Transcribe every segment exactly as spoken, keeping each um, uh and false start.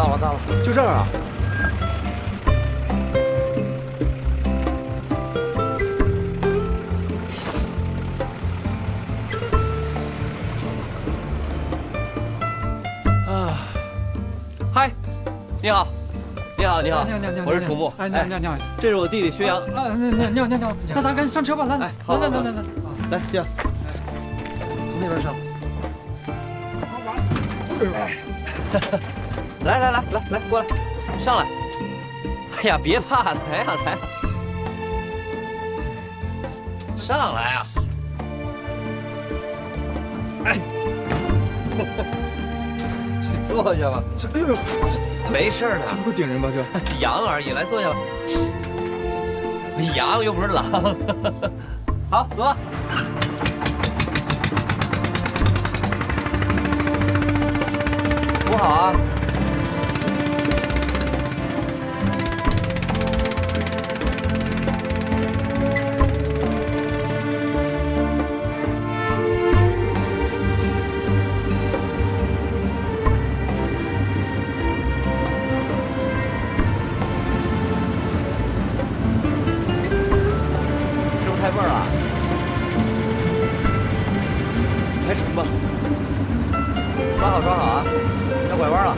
到了，到了， 就这儿啊。 啊，嗨，你好，你好，你好， 你好，你好，你好， 我是楚木。 哎，你好，你好，你好， 这是我弟弟薛洋。 啊，那那你好，你好，你好，那咱赶紧上车吧，来，来，来，来，来，来， 来，薛洋，从那边上。来来来来来，过来，上来。哎呀，别怕，来呀来呀，上来啊！哎，去坐下吧。 这，哎呦，这没事的， 不会顶人吧？这羊而已，来坐下吧。羊又不是狼。好，走吧。扶好啊！是不是太味儿了？ 还成吧？ 抓好，抓好啊！要拐弯了。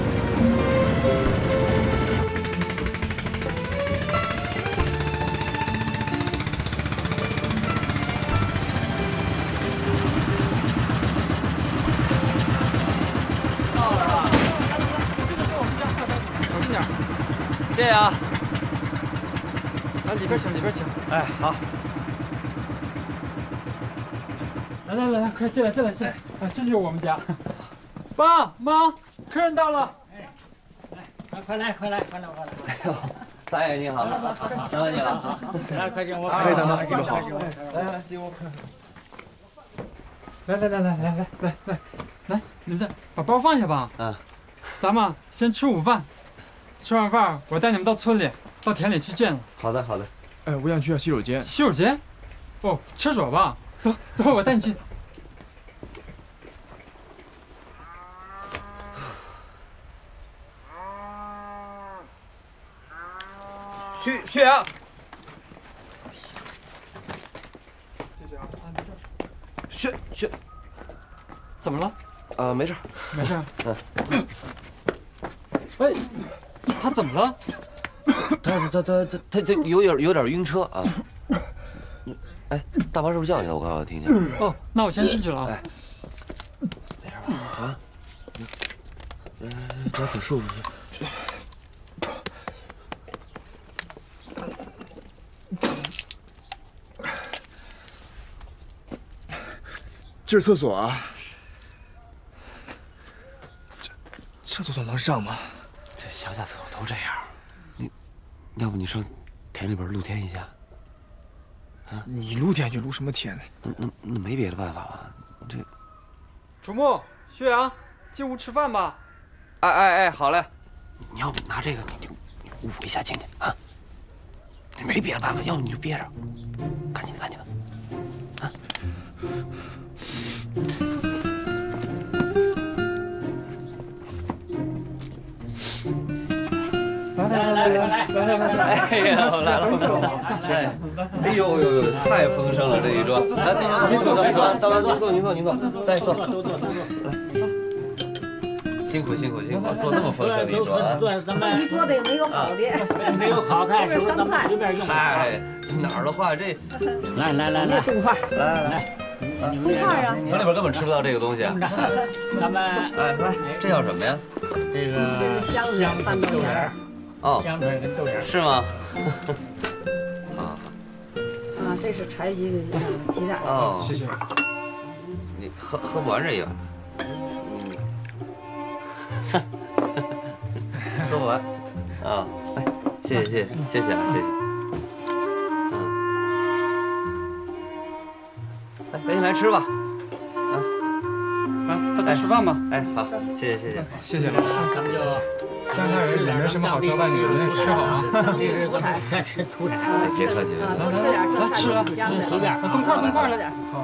到了是吧？ 这个是我们家快餐，小心点。 谢谢啊。 来，里边请，里边请。 哎，好。 来来来来，快进来进来进来！哎，这就是我们家。爸妈，客人到了。 哎，来，快来快来快来快来！ 哎呦，大爷你好，张大你好， 来，快进屋。 可以的吗？ 你们好。 来来进屋。 来来来来来来来来来，你们这把包放下吧。 嗯。 咱们先吃午饭，吃完饭我带你们到村里，到田里去圈子。 好的好的。 哎，我想去下洗手间。 洗手间？哦，厕所吧。走走，我带你去。 薛薛洋，薛薛， 怎么了？ 啊，没事， 没事。嗯。哎，他怎么了？ 他他他他他他有点有点晕车啊。哎，大妈是不是叫你了？我刚刚听见。 哦，那我先进去了啊。 哎，没事吧？啊？嗯，这挺舒服。 这是厕所啊。这这厕所能上吗？ 这乡下厕所都这样。你，要不你上田里边露天一下？啊？ 你露天去露什么天？ 那那那没别的办法了。这， 楚木、薛洋，进屋吃饭吧。 哎哎哎，好嘞。你要不拿这个，你你你捂一下进去啊。没别的办法，要不你就憋着，赶紧的赶紧的，啊。 来来来来来来来来！ 哎呀，我来了，亲爱的，哎呦呦呦，太丰盛了这一桌。来坐坐坐坐坐，大妈您坐您坐您坐，来坐坐坐坐坐，来，辛苦辛苦辛苦，做那么丰盛的一桌啊！ 对，咱们你做的也没有好的， 没有好菜，是不是？咱们随便用。 哎，哪儿的话这， 来来来来， 动画， 来来来， 你们动画啊， 您那边根本吃不到这个东西。 咱们哎，来，这叫什么呀？ 这个这是香香拌豆芽儿， 哦， 香椿跟豆芽。 是吗？好。 啊，这是柴鸡的鸡蛋。 哦， 谢谢。 你喝喝不完这一碗。嗯。喝不完。啊，哎，谢谢谢谢谢谢啊谢谢。嗯。来，赶紧来吃吧。啊。 来，大家吃饭吧。 哎，好，谢谢谢谢。 谢谢。 咱们就乡下人也没什么好招待你的，你吃好啊。 这是咱们先吃土产。 哎，别客气了。 啊，多吃点，这菜都挺香的。 随便， 动块动块的。 好。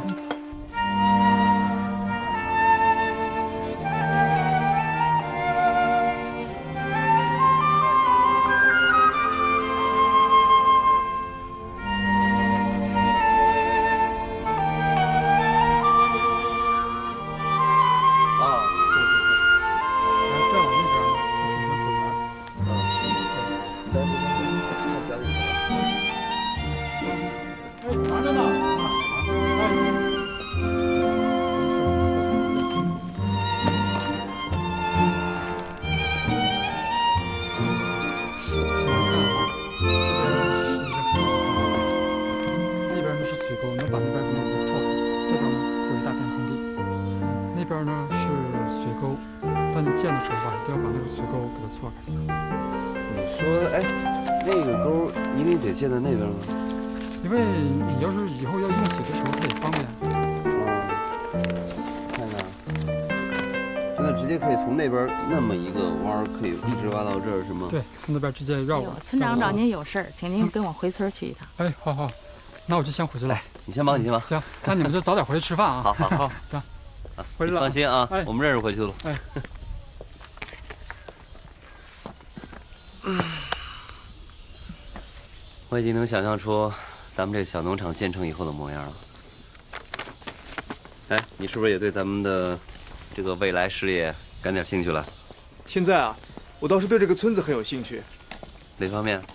边呢是水沟，当你建的时候吧，一定要把那个水沟给它错开。 你说，哎，那个沟一定得建在那边吗？ 因为你要是以后要用水的时候，它也方便。 哦，看看，现在直接可以从那边那么一个弯儿，可以一直挖到这儿，是吗？ 对，从那边直接绕过来。 村长找您有事儿，请您跟我回村去一趟。 哎，好好，那我就先回去了。 你先忙，你先忙。 行，那你们就早点回去吃饭啊。 好好好，行，回去了。 放心啊， 哎， 我们认识回去了。 哎。 我已经能想象出咱们这个小农场建成以后的模样了。哎，你是不是也对咱们的这个未来事业感点兴趣了？ 现在啊，我倒是对这个村子很有兴趣。 哪方面？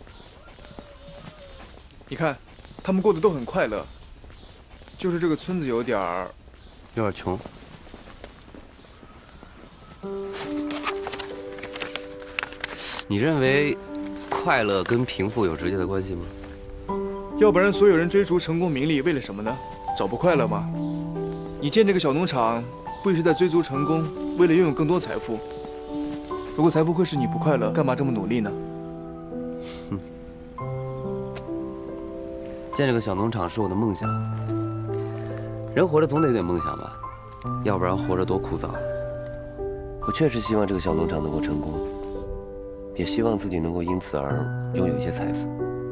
你看，他们过得都很快乐，就是这个村子有点儿， 有点穷。你认为快乐跟贫富有直接的关系吗？ 要不然所有人追逐成功名利，为了什么呢？找不快乐吗？你建这个小农场，不也是在追逐成功，为了拥有更多财富？如果财富会使你不快乐，干嘛这么努力呢？ 哼，建这个小农场是我的梦想。人活着总得有点梦想吧，要不然活着多枯燥。我确实希望这个小农场能够成功，也希望自己能够因此而拥有一些财富。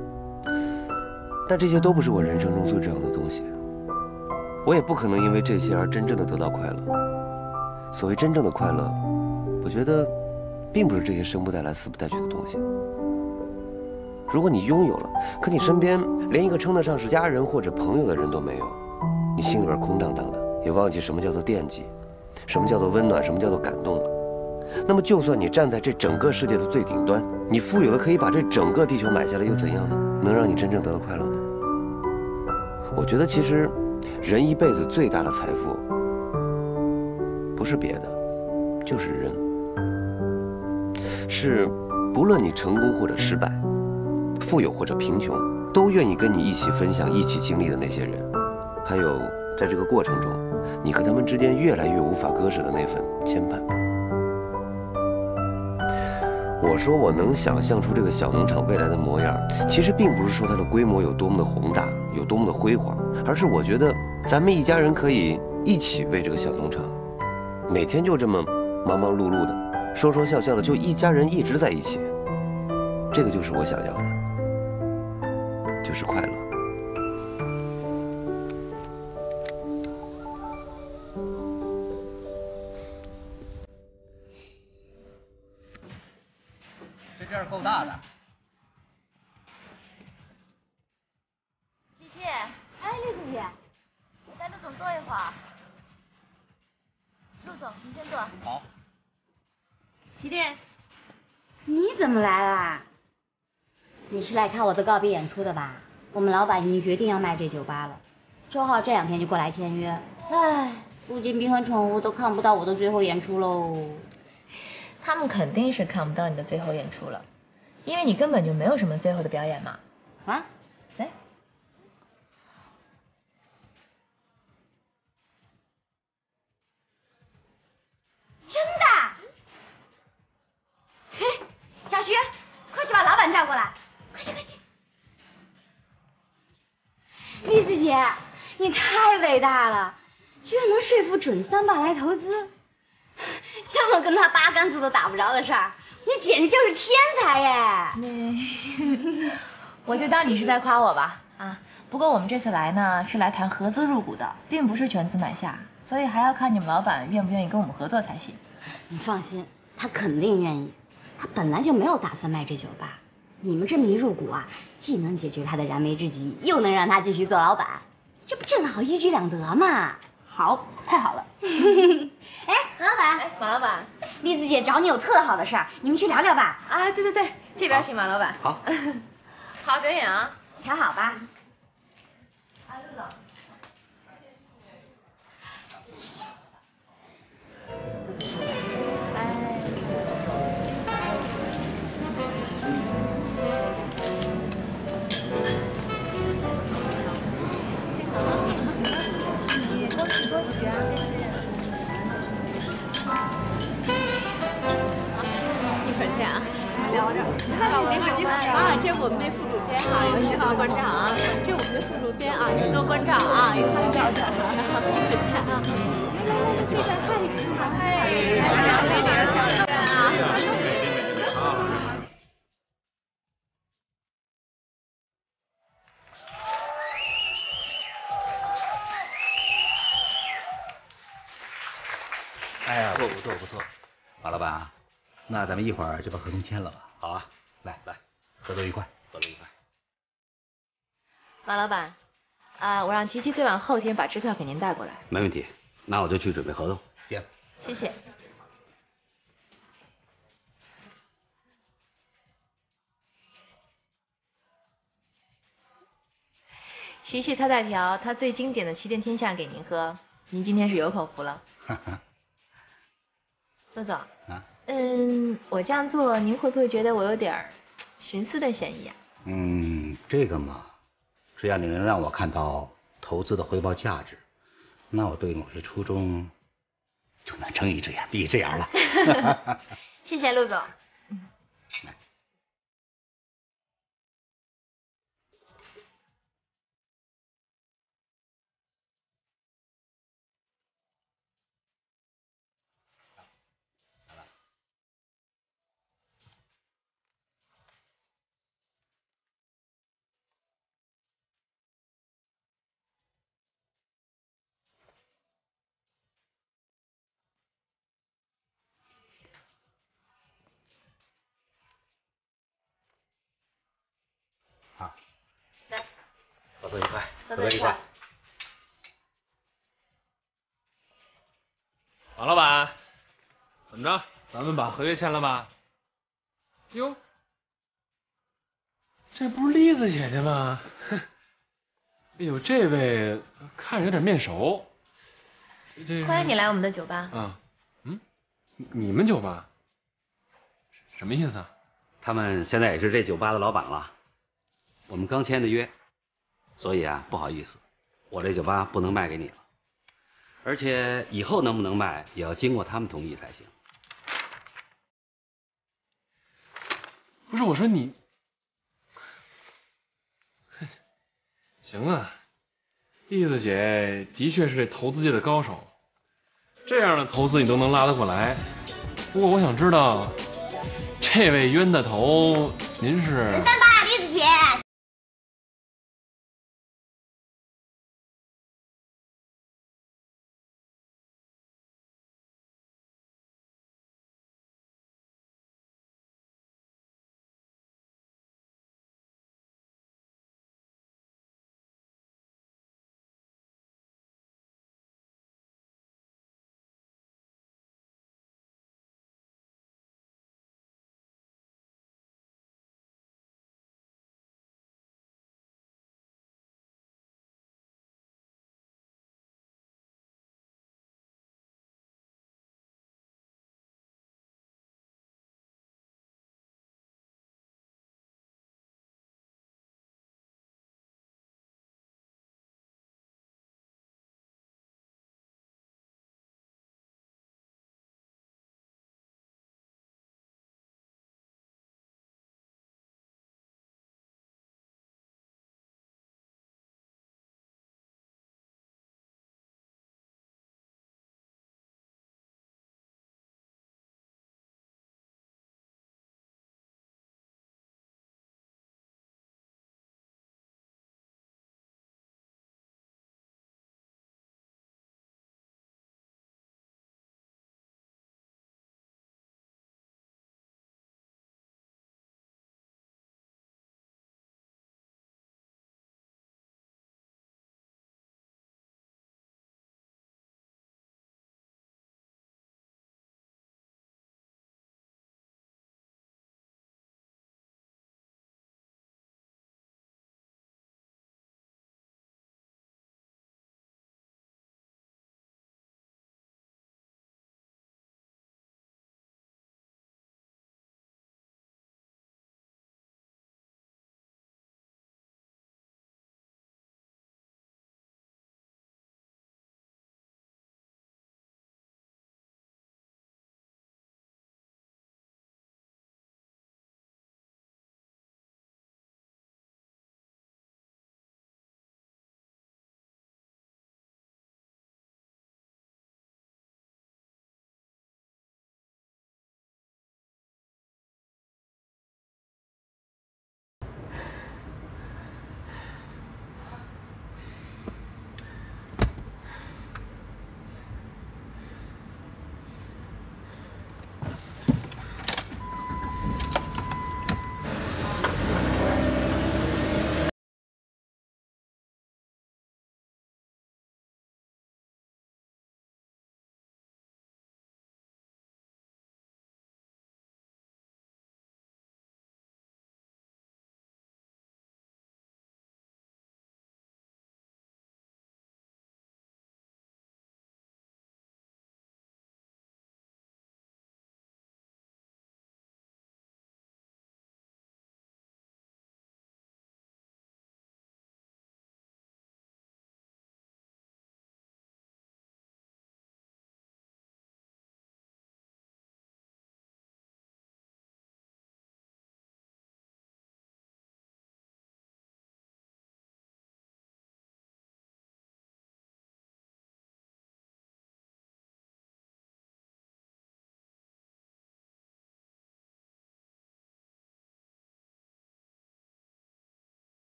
但这些都不是我人生中最重要的东西。我也不可能因为这些而真正的得到快乐。所谓真正的快乐，我觉得并不是这些生不带来死不带去的东西。如果你拥有了，可你身边连一个称得上是家人或者朋友的人都没有，你心里边空荡荡的，也忘记什么叫做惦记，什么叫做温暖，什么叫做感动了。那么就算你站在这整个世界的最顶端，你富有了可以把这整个地球买下来又怎样呢？能让你真正得到快乐吗？我觉得其实人一辈子最大的财富不是别的，就是人，是不论你成功或者失败，富有或者贫穷，都愿意跟你一起分享、一起经历的那些人，还有在这个过程中，你和他们之间越来越无法割舍的那份牵绊。我说我能想象出这个小农场未来的模样，其实并不是说它的规模有多么的宏大，有多么的辉煌，而是我觉得咱们一家人可以一起为这个小农场，每天就这么忙忙碌碌的，说说笑笑的，就一家人一直在一起，这个就是我想要的，就是快乐。 这店够大的。 琪琪，哎，栗子姐，你带陆总坐一会儿。陆总，您先坐。 好。 琪弟，你怎么来啦？ 你是来看我的告别演出的吧？我们老板已经决定要卖这酒吧了，周浩这两天就过来签约。唉，陆金斌和宠物都看不到我的最后演出喽。 他们肯定是看不到你的最后演出了，因为你根本就没有什么最后的表演嘛。 啊？ 哎， 真的？嘿，小徐，快去把老板叫过来，快去快去！栗子姐，你太伟大了，居然能说服准三爸来投资。这么跟他八竿子都打不着的事儿，你简直就是天才耶！ 那我就当你是在夸我吧。啊，不过我们这次来呢是来谈合资入股的，并不是全资买下，所以还要看你们老板愿不愿意跟我们合作才行。 你放心，他肯定愿意。他本来就没有打算卖这酒吧，你们这么一入股啊，既能解决他的燃眉之急，又能让他继续做老板，这不正好一举两得吗？好，太好了。哎，马老板， 哎，马老板， 栗子姐找你有特好的事儿，你们去聊聊吧。 啊，对对对，这边请马老板。 好， 好表演啊， 瞧好吧。 啊，陆总。 恭喜恭喜啊！谢谢。 这是我们那副主编啊，有喜好关照啊。这是我们的副主编啊，多多关照啊，有关照的，你可见啊。来来来，这边看一看，哎，美丽的小人啊。 哎呀，不错不错不错，马老板啊，那咱们一会儿就把合同签了吧？好啊，来来，合作愉快，合作愉快。 马老板，啊，我让琪琪最晚后天把支票给您带过来。 没问题，那我就去准备合同。 行， 谢谢。琪琪他在调他最经典的旗舰天下给您喝，您今天是有口福了。陆总， 啊， 嗯，我这样做您会不会觉得我有点徇私的嫌疑啊？ 嗯，这个嘛，只要你能让我看到投资的回报价值，那我对某些初衷就能睁一只眼闭一只眼了。 谢谢陆总。嗯。 好， 来， 合作愉快， 合作愉快。 王老板，怎么着？咱们把合约签了吧？哟，这不是栗子姐姐吗？哎呦，这位看着有点面熟。这欢迎你来我们的酒吧。 啊，嗯，你们酒吧？什么意思啊？ 他们现在也是这酒吧的老板了。我们刚签的约，所以啊，不好意思，我这酒吧不能卖给你了。而且以后能不能卖，也要经过他们同意才行。 不是，我说你，行啊，栗子姐的确是这投资界的高手，这样的投资你都能拉得过来。不过我想知道，这位冤大头，您是？ 三八，栗子姐。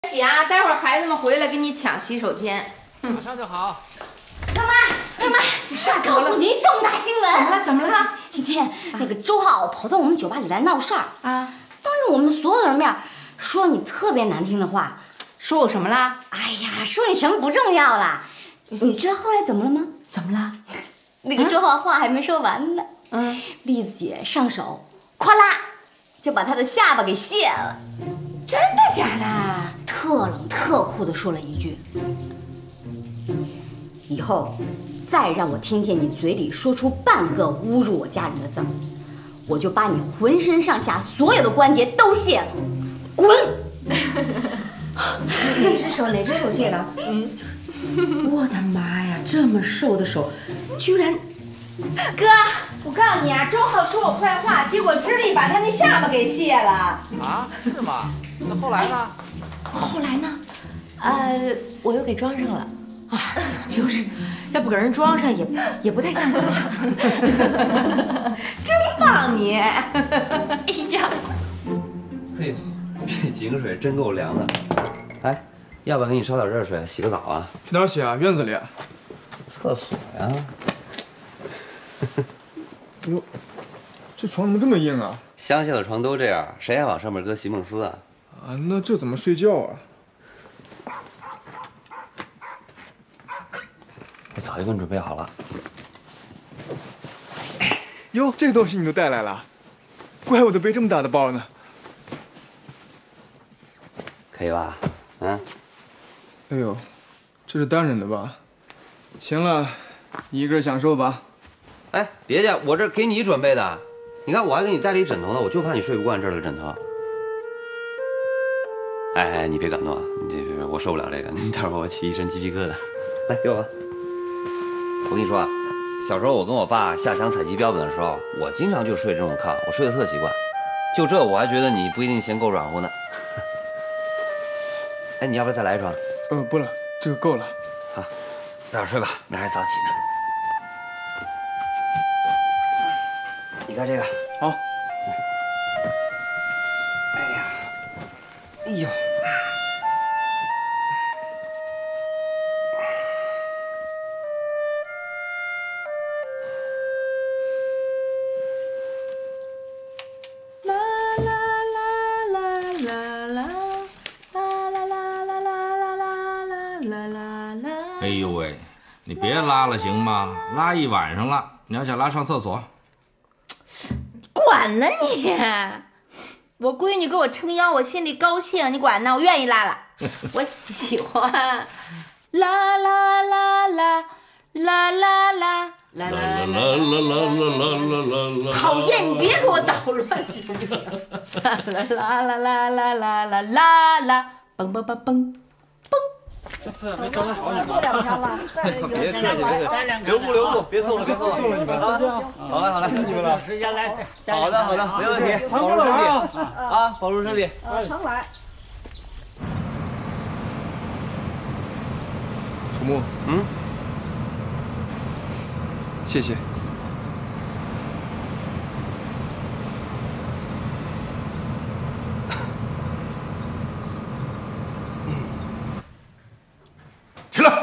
洗啊，待会儿孩子们回来给你抢洗手间。 马上就好。 妈妈，妈妈， 吓死我了！ 告诉您重大新闻！ 怎么了？怎么了？ 今天那个周浩跑到我们酒吧里来闹事儿啊，当着我们所有人面说你特别难听的话。 说我什么啦？ 哎呀，说你什么不重要啦。你知道后来怎么了吗？ 怎么了？ 那个周浩话还没说完呢，嗯，栗子姐上手，咵啦就把他的下巴给卸了。 真的假的？ 特冷特酷的说了一句：“以后再让我听见你嘴里说出半个侮辱我家人的字儿，我就把你浑身上下所有的关节都卸了，滚！” 哪只手哪只手卸了？嗯，我的妈呀，这么瘦的手，居然！哥，我告诉你啊，周浩说我坏话，结果知力把他那下巴给卸了。 啊，是吗？那后来呢？ 后来呢？ 呃，我又给装上了。 啊，就是，要不给人装上也也不太像话。真棒你！哎呀， 哎呦，这井水真够凉的。哎，要不要给你烧点热水，洗个澡啊？ 去哪儿洗啊？院子里。 厕所呀。 哎呦，这床怎么这么硬啊？ 乡下的床都这样，谁还往上面搁席梦思啊？ 啊，那这怎么睡觉啊？ 我早就给你准备好了。 哟，这个东西你都带来了，怪不得背这么大的包呢。 可以吧？嗯。 哎呦，这是单人的吧？行了，你一个人享受吧。 哎，别介，我这给你准备的。你看，我还给你带了一枕头呢，我就怕你睡不惯这儿的枕头。哎哎，你别感动啊！你这别，我受不了这个，你待会儿我起一身鸡皮疙瘩。来，给我吧。我跟你说啊，小时候我跟我爸下乡采集标本的时候，我经常就睡这种炕，我睡得特习惯。就这，我还觉得你不一定嫌够软和呢。哎，你要不要再来一床？ 呃，不了，这个够了。 好，早点睡吧，明儿还早起呢。你看这个， 好。 哎呀，哎呦。 哎呦喂，你别拉了行吗？拉一晚上了，你要想拉上厕所。 管呢你！我闺女给我撑腰，我心里高兴，你管呢？我愿意拉了，我喜欢。啦啦啦啦啦啦啦啦啦啦啦啦！讨厌，你别给我捣乱行不行？啦啦啦啦啦啦啦啦啦，蹦蹦蹦蹦蹦。 这次没招待好你们。 做两张了，再来一个。 别客气，别客气，留步留步，别送了，别送了， 送了你们啊！好嘞，好嘞， 你们了。 时间来。 好的，好的，没问题，保重身体啊，保重身体。 啊，常来。 楚木， 嗯， 谢谢。 起来！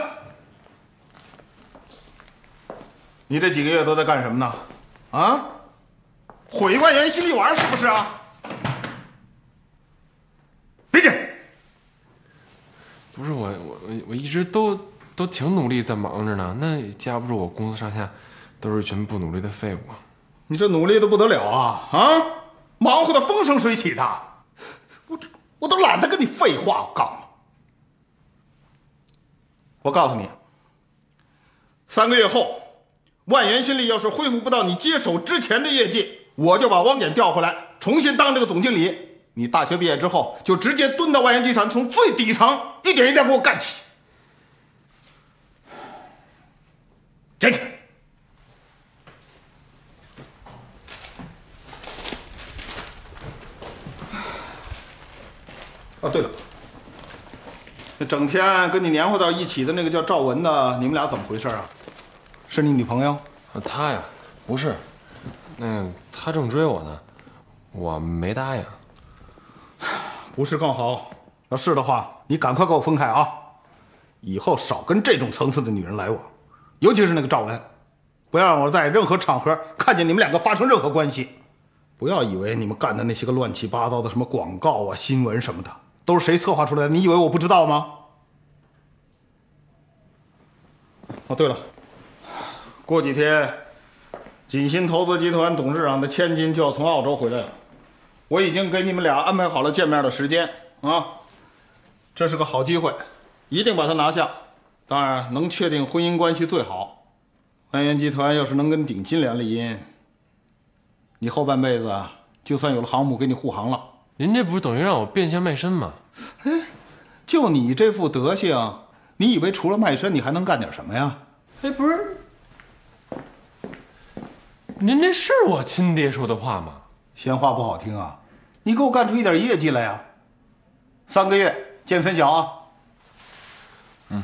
你这几个月都在干什么呢？啊？毁万源新力丸是不是啊？别介。 不是我我我我一直都都挺努力在忙着呢，那也架不住我公司上下都是一群不努力的废物。 你这努力的不得了啊啊！忙活的风生水起的，我我都懒得跟你废话。我告诉你，我告诉你，三个月后，万源新力要是恢复不到你接手之前的业绩，我就把汪简调回来，重新当这个总经理。你大学毕业之后，就直接蹲到万源集团，从最底层一点一点给我干起。站起来！哦，对了，那整天跟你黏糊到一起的那个叫赵文的，你们俩怎么回事啊？是你女朋友？ 啊，他呀，不是，那个他正追我呢，我没答应。 不是更好， 要是的话，你赶快给我分开啊！以后少跟这种层次的女人来往，尤其是那个赵文，不要让我在任何场合看见你们两个发生任何关系。不要以为你们干的那些个乱七八糟的什么广告啊、新闻什么的，都是谁策划出来的？你以为我不知道吗？哦，对了，过几天，锦鑫投资集团董事长的千金就要从澳洲回来了，我已经给你们俩安排好了见面的时间啊，这是个好机会，一定把它拿下。当然，能确定婚姻关系最好。安源集团要是能跟鼎金联了姻，你后半辈子啊，就算有了航母给你护航了。 您这不是等于让我变相卖身吗？ 哎，就你这副德行，你以为除了卖身，你还能干点什么呀？ 哎，不是，您这是我亲爹说的话吗？ 闲话不好听啊，你给我干出一点业绩来呀！三个月见分晓啊！ 嗯。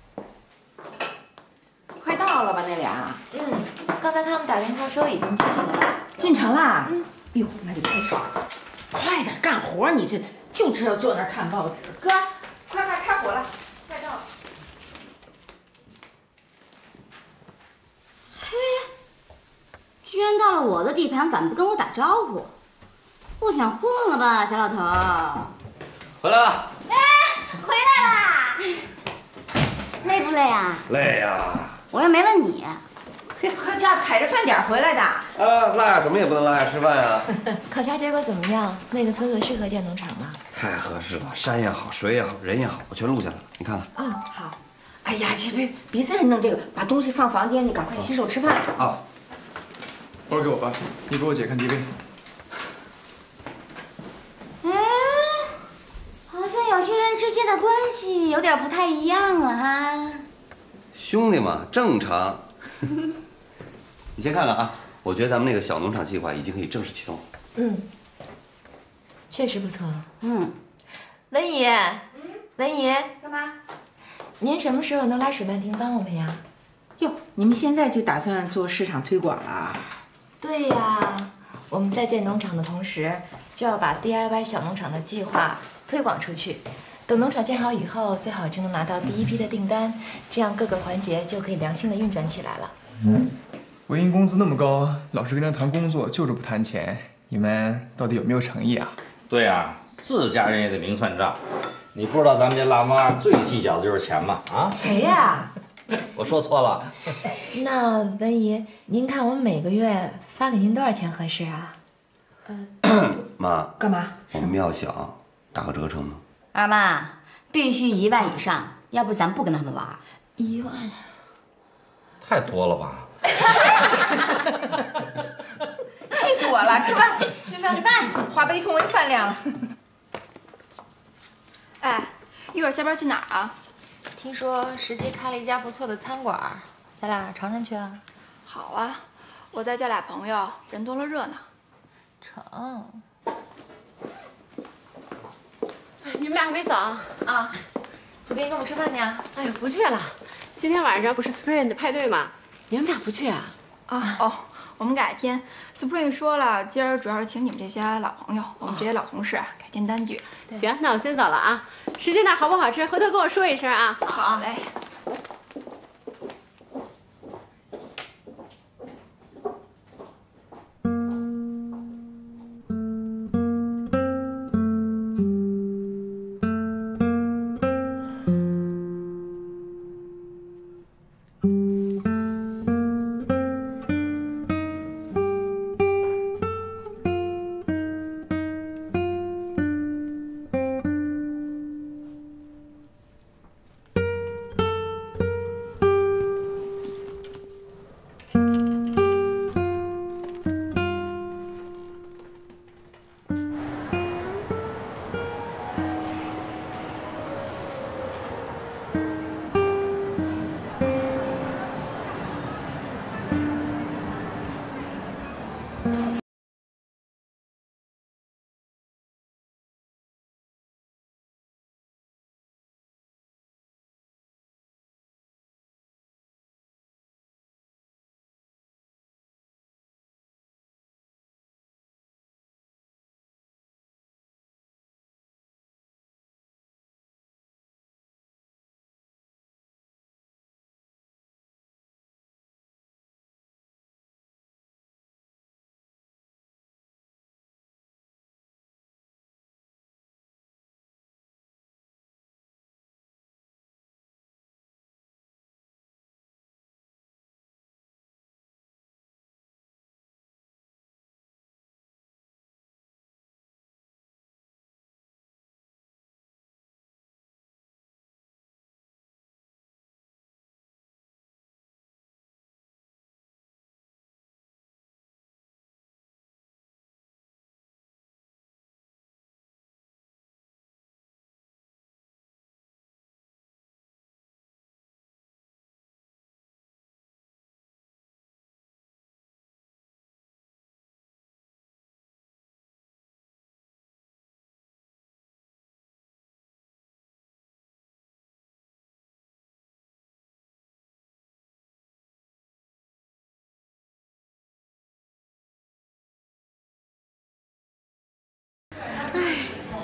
快到了吧，那俩？ 嗯，刚才他们打电话说已经进城了。 进城啦？嗯。哟，那就太吵了，快点干活！你这就知道坐那儿看报纸。哥，快快开火了，快到了。 嘿，居然到了我的地盘，反不跟我打招呼，不想混了吧，小老头？ 回来了。 哎，回来啦！累不累啊？ 累呀。 我又没问你。 嘿，好家伙，踩着饭点回来的。 啊，落下什么也不能落下吃饭呀。 考察结果怎么样？那个村子适合建农场吗？ 太合适了，山也好，水也好，人也好，我全录下来了，你看看。 嗯，好。哎呀，这别别在这弄这个，把东西放房间，你赶快洗手吃饭。 啊。 包给我吧，你给我姐看 D V。 哎，好像有些人之间的关系有点不太一样了哈。 兄弟嘛，正常。你先看看啊，我觉得咱们那个小农场计划已经可以正式启动了。 嗯，确实不错。嗯，文姨，嗯，文姨， 干嘛？ 您什么时候能来水漫亭帮我们呀？ 哟，你们现在就打算做市场推广了？ 对呀，我们在建农场的同时，就要把 D I Y 小农场的计划推广出去。等农场建好以后，最好就能拿到第一批的订单，这样各个环节就可以良性的运转起来了。 嗯，文英工资那么高，老是跟人谈工作，就是不谈钱，你们到底有没有诚意啊？ 对呀，自家人也得明算账。你不知道咱们这辣妈最计较的就是钱吗？啊？ 谁呀？ 我说错了。 那文姨，您看我们每个月发给您多少钱合适啊？ 嗯， 妈， 干嘛？ 我们要想打个折成吗？ 二妈，必须一万以上，要不咱不跟他们玩。 一万？ 太多了吧？ 气死我了！吃饭，吃饭，吃饭，花呗同文饭量了。 哎，一会儿下班去哪儿啊？听说石级开了一家不错的餐馆，咱俩尝尝去啊？好啊，我再叫俩朋友，人多了热闹。成。 你们俩还没走啊？ 啊，普丁跟我们吃饭去啊？ 哎呀，不去了。今天晚上不是 Spring 的派对吗？你们俩不去啊？ 啊哦，我们改天。Spring 说了，今儿主要是请你们这些老朋友，我们这些老同事改天单聚。 行，那我先走了啊。石煎蛋好不好吃？回头跟我说一声啊。 好嘞。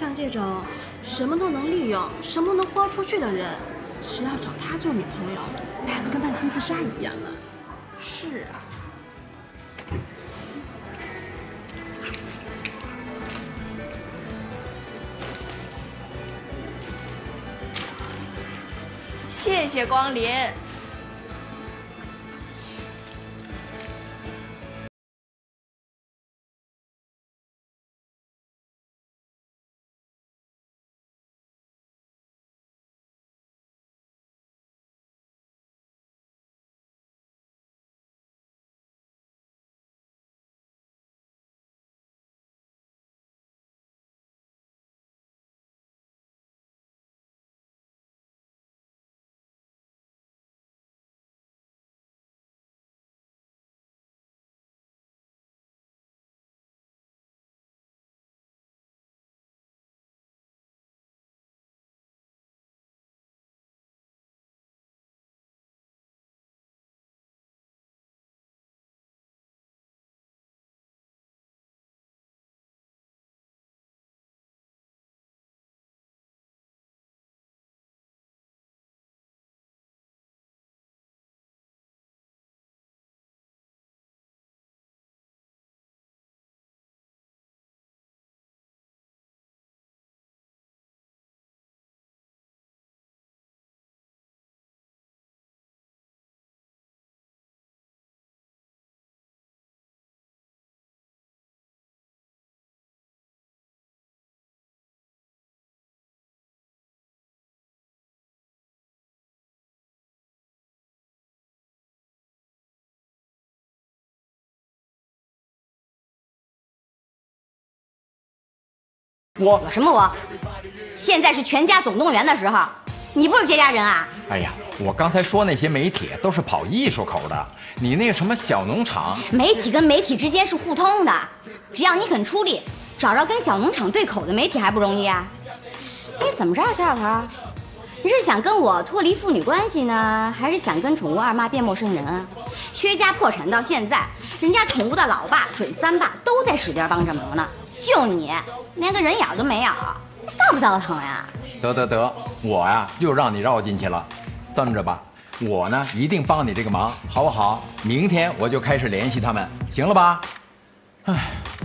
像这种什么都能利用、什么都能豁出去的人，谁要找他做女朋友，那不跟万心自杀一样吗？ 是啊。谢谢光临。 我有什么我？现在是全家总动员的时候，你不是这家人啊？ 哎呀，我刚才说那些媒体都是跑艺术口的，你那个什么小农场， 媒体跟媒体之间是互通的，只要你肯出力，找着跟小农场对口的媒体还不容易啊？你怎么着，小小头？你是想跟我脱离父女关系呢，还是想跟宠物二妈变陌生人啊？薛家破产到现在，人家宠物的老爸、准三爸都在使劲帮着忙呢，就你连个人影都没有，你臊不臊疼呀？ 得得得，我呀又让你绕进去了。这么着吧，我呢一定帮你这个忙，好不好？明天我就开始联系他们，行了吧？唉。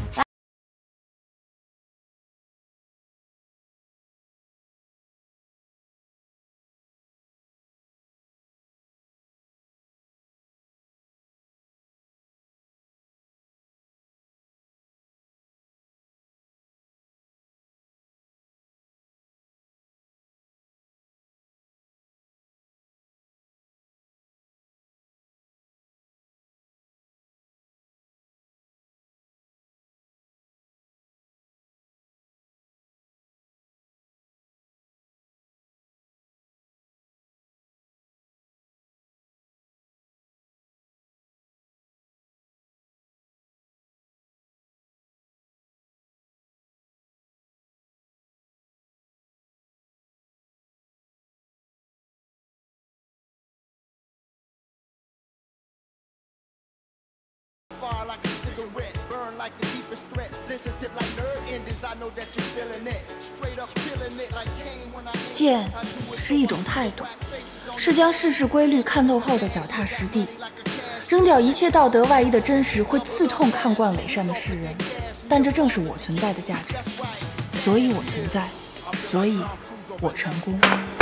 剑是一种态度，是将世事规律看透后的脚踏实地，扔掉一切道德外衣的真实会刺痛看惯伪善的世人，但这正是我存在的价值，所以我存在，所以我成功。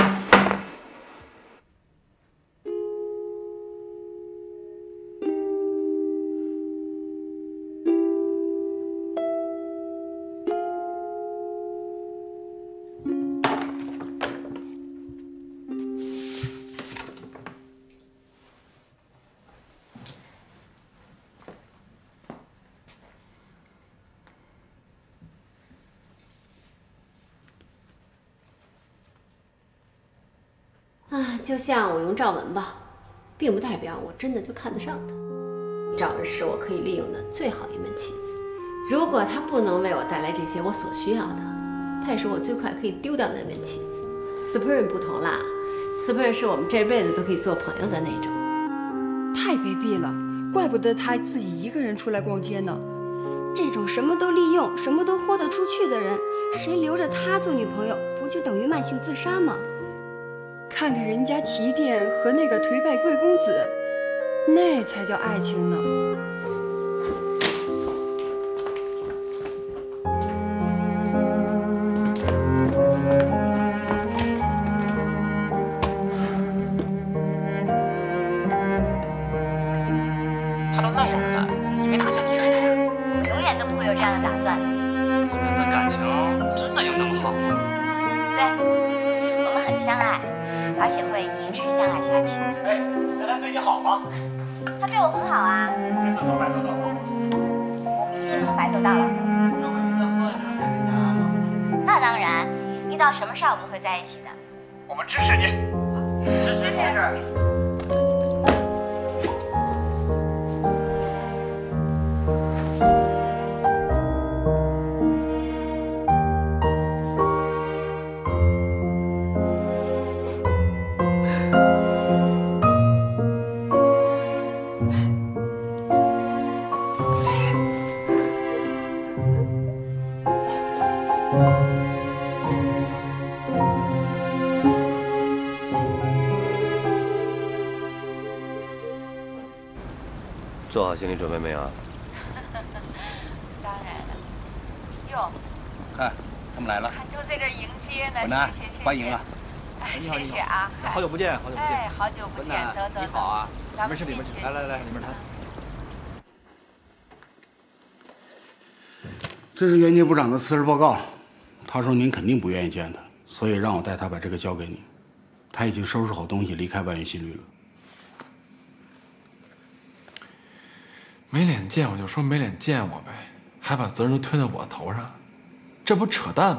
啊，就像我用赵文吧，并不代表我真的就看得上他。赵文是我可以利用的最好一门棋子，如果他不能为我带来这些我所需要的，他也是我最快可以丢掉的那门棋子。斯普人不同啦，斯普人是我们这辈子都可以做朋友的那种。 太卑鄙了，怪不得他自己一个人出来逛街呢。 这种什么都利用、什么都豁得出去的人，谁留着他做女朋友，不就等于慢性自杀吗？看看人家齐殿和那个颓败贵公子，那才叫爱情呢。 他都那样了，你没打算离开他呀？ 永远都不会有这样的打算。 我们的感情真的有那么好吗？ 对，我们很相爱，而且会一直相爱下去。 哎，那他对你好吗？ 他对我很好啊。 真的和白头到老吗？ 一定能白头到老。 那会不会喝酒带回家吗？ 那当然，遇到什么事儿我们会在一起的。 我们支持你，支持同志。 做好心理准备没有啊？ 当然了。哟， 看，他们来了。 都在这儿迎接呢， 文楠谢谢谢谢。 欢迎啊！ 哎，谢谢啊！ 好久不见，好久不见。 哎，好久不见，走走走。 你好啊， 咱们里面请，来来来，里面谈。 这是袁杰部长的辞职报告，他说您肯定不愿意见他，所以让我带他把这个交给你。他已经收拾好东西离开万源新旅了。 没脸见我就说没脸见我呗，还把责任都推到我头上，这不扯淡吗？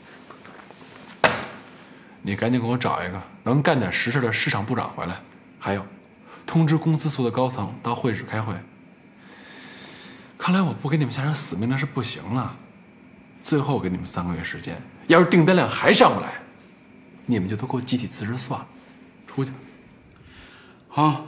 你赶紧给我找一个能干点实事的市场部长回来，还有，通知公司所有的高层到会议室开会。看来我不给你们下点死命令是不行了。最后给你们三个月时间，要是订单量还上不来，你们就都给我集体辞职算了，出去。 好。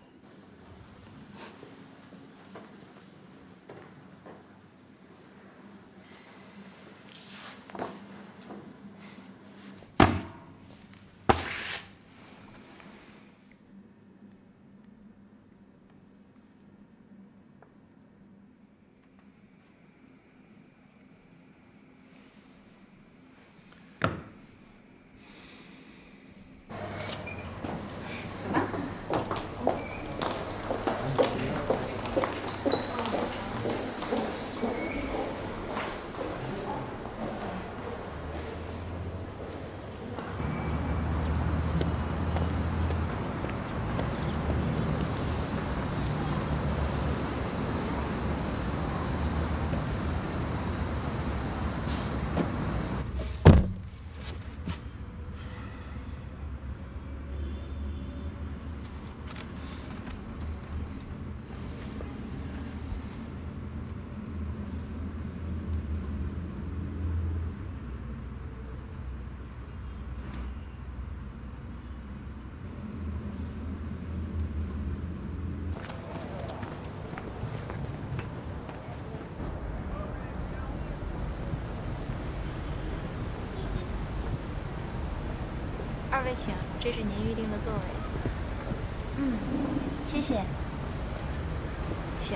二位请，这是您预定的座位。 嗯，谢谢。 请。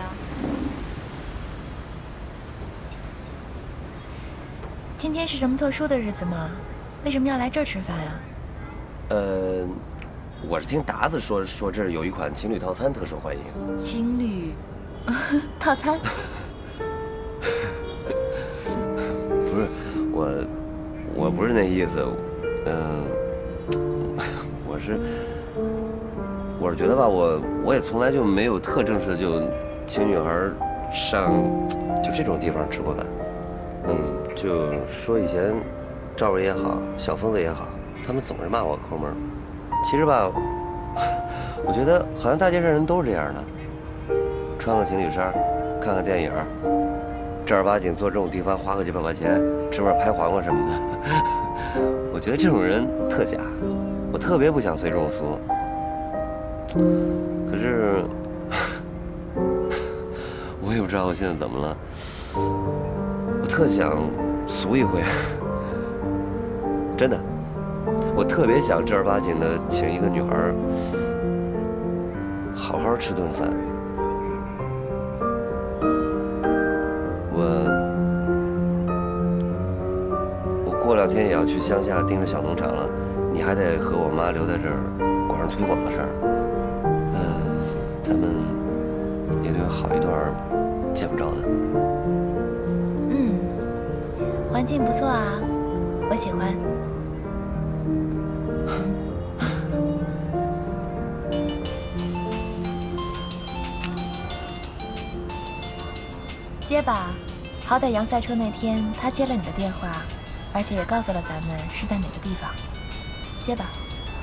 今天是什么特殊的日子吗？为什么要来这儿吃饭呀？ 呃，我是听达子说说这儿有一款情侣套餐特受欢迎。 情侣套餐？ 不是，我我不是那意思，嗯、呃。我是，我是觉得吧，我我也从来就没有特正式的就请女孩上就这种地方吃过饭。嗯，就说以前赵伟也好，小疯子也好，他们总是骂我抠门。其实吧，我觉得好像大街上人都是这样的，穿个情侣衫，看看电影，正儿八经坐这种地方花个几百块钱吃份拍黄瓜什么的，我觉得这种人特假。我特别不想随这种俗，可是我也不知道我现在怎么了。 我特想俗一回，真的，我特别想正儿八经的请一个女孩好好吃顿饭。我我过两天也要去乡下盯着小农场了，你还得和我妈留在这儿管上推广的事儿。嗯、呃，咱们也得有好一段见不着的。 嗯，环境不错啊，我喜欢。接吧，好歹杨赛车那天他接了你的电话，而且也告诉了咱们是在哪个地方。接吧。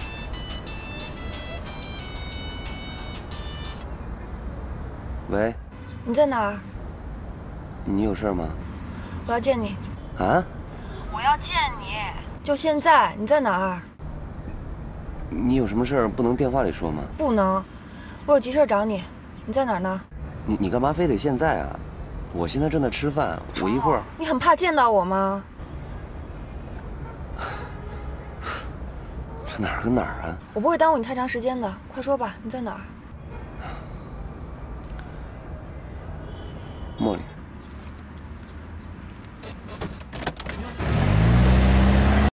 喂， 你在哪儿？ 你有事吗？ 我要见你。 啊？ 我要见你，就现在。你在哪儿？ 你有什么事儿不能电话里说吗？ 不能，我有急事找你。你在哪儿呢？ 你你干嘛非得现在啊？我现在正在吃饭，我一会儿。 你很怕见到我吗？ 这哪儿跟哪儿啊？ 我不会耽误你太长时间的，快说吧，你在哪儿？ 茉莉。